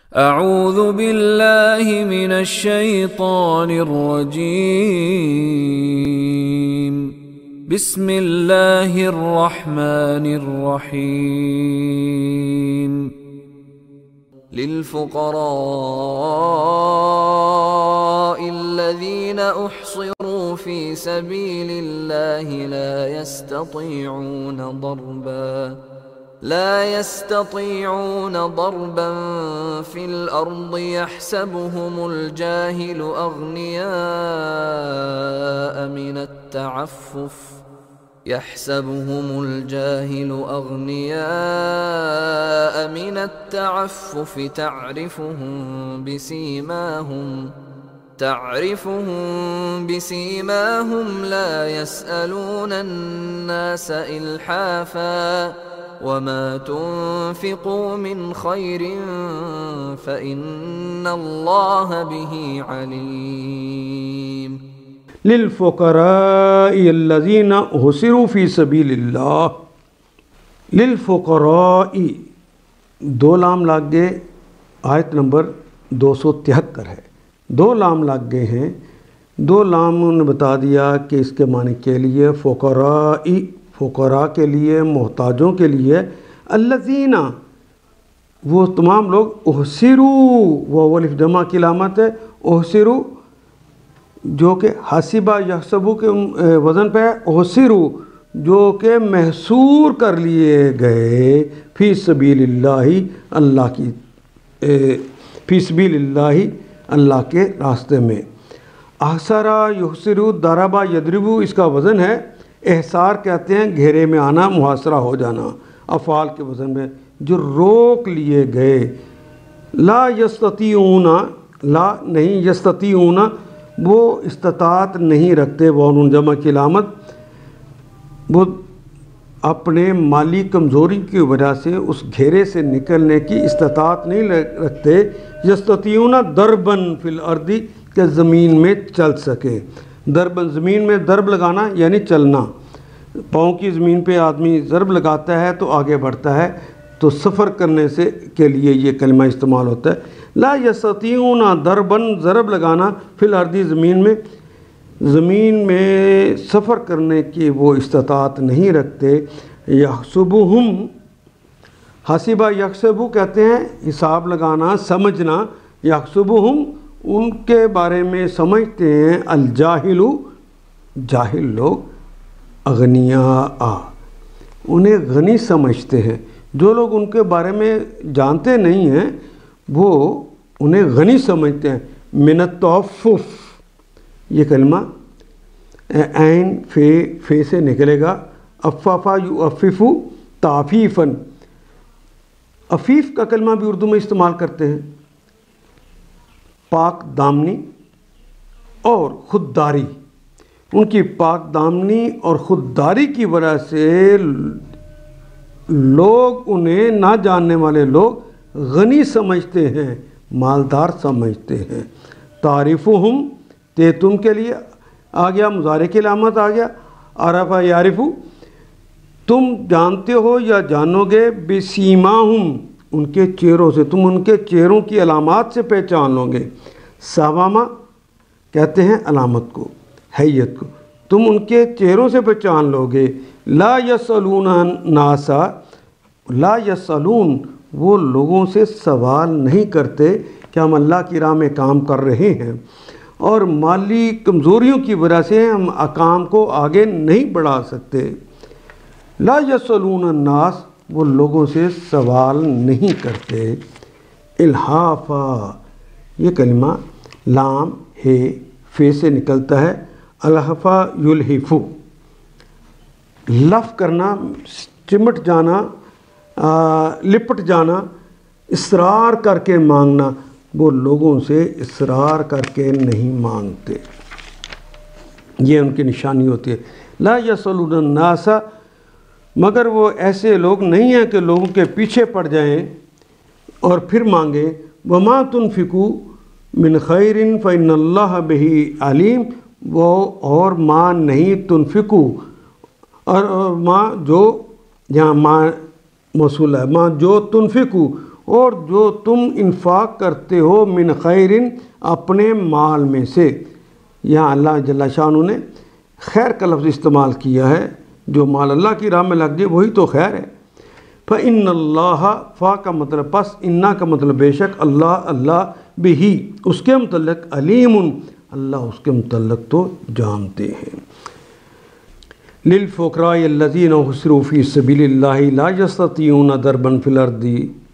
اعوذ باللہ من الشیطان الرجیم بسم اللہ الرحمن الرحیم للفقراء الذین احصروا فی سبیل اللہ لا يستطيعون ضربا في الأرض يحسبهم الجاهل أغنياء من التعفف تعرفهم بسيماهم لا يسألون الناس إلحافا وما تنفقوا من خير فإن الله به عليم للفقراء الذين احصروا في سبيل الله للفقراء دو لام لگ گئے، آیت نمبر 273 ہے، دو لام لگ گئے ہیں، دو لام نے بتا دیا کہ اس کے معنی کے لیے فقراء کے لیے، محتاجوں کے لیے، الذین وہ تمام لوگ، احصروا وہ الف جمع کی علامت ہے، احصروا جو کہ حسبہ یحسبو کے وزن پہ ہے، احصروا جو کہ محصور کر لیے گئے فی سبیل اللہ اللہ کی فی سبیل اللہ اللہ کے راستے میں۔ احصرا یحصروا ضربا یضربو اس کا وزن ہے، احصار کہتے ہیں گھیرے میں آنا، محاصرہ ہو جانا، افعال کے وزن میں جو روک لیے گئے۔ لا یستطیعون، لا نہیں، یستطیعون وہ استطاعت نہیں رکھتے، وہ نون جمع کی علامت، وہ اپنے مالی کمزوری کی وجہ سے اس گھیرے سے نکلنے کی استطاعت نہیں رکھتے۔ یستطیعون ضربن فی الارض کہ زمین میں چل سکے، ضرب زمین میں ضرب لگانا یعنی چلنا، پاؤں کی زمین پہ آدمی ضرب لگاتا ہے تو آگے بڑھتا ہے، تو سفر کرنے سے کے لیے یہ کلمہ استعمال ہوتا ہے۔ لا یستطیعون ضربا ضرب لگانا فی الارض زمین میں سفر کرنے کی وہ استطاعت نہیں رکھتے۔ یحسبہم حسبہ یحسبو کہتے ہیں حساب لگانا، سمجھنا، یحسبہم ان کے بارے میں سمجھتے ہیں الجاہل جاہل لوگ، اغنیاء انہیں غنی سمجھتے ہیں، جو لوگ ان کے بارے میں جانتے نہیں ہیں وہ انہیں غنی سمجھتے ہیں۔ من التعفف یہ کلمہ عین فے سے نکلے گا، افافا یعفف تعفیفاً، عفیف کا کلمہ بھی اردو میں استعمال کرتے ہیں، پاک دامنی اور خودداری، ان کی پاک دامنی اور خودداری کی وجہ سے لوگ انہیں نہ جاننے والے لوگ غنی سمجھتے ہیں، مالدار سمجھتے ہیں۔ تعریفہم تے تم کے لیے آ گیا، مضارع کی علامت آ گیا، عرفہ یعرفو تم جانتے ہو یا جانو گے، بسیماہم ان کے چہروں سے، تم ان کے چہروں کی علامات سے پہچان لو گے۔ سامامہ کہتے ہیں علامت کو، حیت کو، تم ان کے چہروں سے پہچان لو گے۔ لا یسألون ناسا، لا یسألون وہ لوگوں سے سوال نہیں کرتے کہ ہم اللہ کی راہ میں کام کر رہے ہیں، اور مالی کمزوریوں کی وجہ سے ہم کام کو آگے نہیں بڑھا سکتے۔ لا یسألون الناس وہ لوگوں سے سوال نہیں کرتے۔ الحافا یہ کلمہ لام ہے فے سے نکلتا ہے، الحفا یلحفو لف کرنا، چمٹ جانا، لپٹ جانا، اصرار کر کے مانگنا، وہ لوگوں سے اصرار کر کے نہیں مانگتے، یہ ان کی نشانی ہوتی ہے۔ لا یسألون الناس مگر وہ ایسے لوگ نہیں ہیں کہ لوگوں کے پیچھے پڑ جائیں اور پھر مانگیں۔ وما تنفقوا من خیر فإن اللہ بہ علیم وہ اور ماں نہیں تنفقوا اور ماں جو یہاں ماں موصول ہے، ماں جو تنفقو اور جو تم انفاق کرتے ہو من خیرن اپنے مال میں سے. یہاں اللہ جل شانہ نے خیر کا لفظ استعمال کیا ہے. جو مال اللہ کی راہ میں لگ جائے وہی تو خیر ہے. فَإِنَّ اللَّهَ فا کا مطلب پس، انا کا مطلب بے شک، اللہ بہی اس کے متعلق، علیم اللہ اس کے متعلق تو جانتے ہیں. لِلْفُقَرَاءِ الَّذِينَ احْصِرُوا فِي سَبِيلِ اللَّهِ لَا يَسْتَطِيعُونَ ضَرْبًا فِي الْأَرْضِ،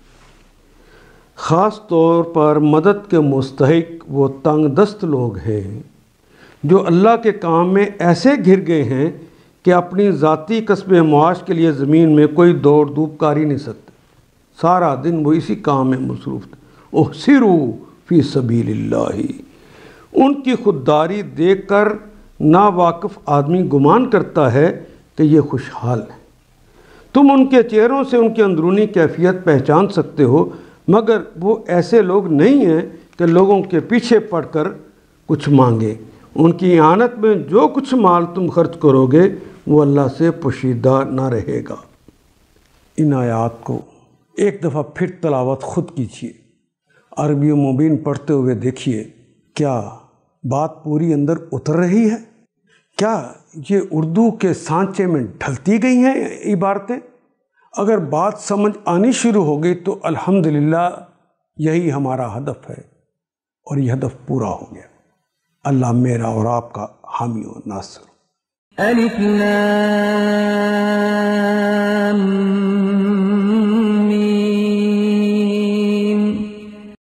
خاص طور پر مدد کے مستحق وہ تنگ دست لوگ ہیں جو اللہ کے کام میں ایسے گر گئے ہیں کہ اپنی ذاتی کسب معاش کے لیے زمین میں کوئی دوڑ دھوپ کر ہی نہیں سکتے، سارا دن وہ اسی کام میں مصروف تھے. احصروا فی سبیل اللہ، ان کی خودداری دیکھ کر ناواقف آدمی گمان کرتا ہے کہ یہ خوشحال ہے. تم ان کے چہروں سے ان کی اندرونی کیفیت پہچان سکتے ہو، مگر وہ ایسے لوگ نہیں ہیں کہ لوگوں کے پیچھے پڑ کر کچھ مانگے. ان کی اعانت میں جو کچھ مال تم خرچ کرو گے وہ اللہ سے پوشیدہ نہ رہے گا. ان آیات کو ایک دفعہ پھر تلاوت خود کیجیے، عربی و مبین پڑھتے ہوئے دیکھیے کیا بات پوری اندر اتر رہی ہے، کیا یہ اردو کے سانچے میں ڈھلتی گئی ہیں عبارتیں. اگر بات سمجھ آنی شروع ہو گئی تو الحمدللہ یہی ہمارا ہدف ہے اور یہ ہدف پورا ہو گیا. اللہ میرا اور آپ کا حامی و ناصر. الف لام